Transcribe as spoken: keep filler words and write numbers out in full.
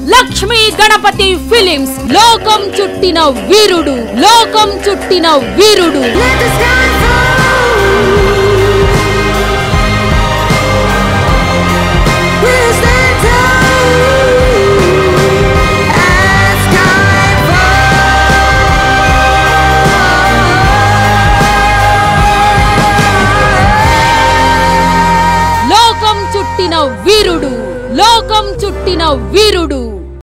Lakshmi Ganapati films లోకం చుట్టిన వీరుడు లోకం చుట్టిన వీరుడు లోకం చుట్టిన వీరుడు లోకం చుట్టిన వీరుడు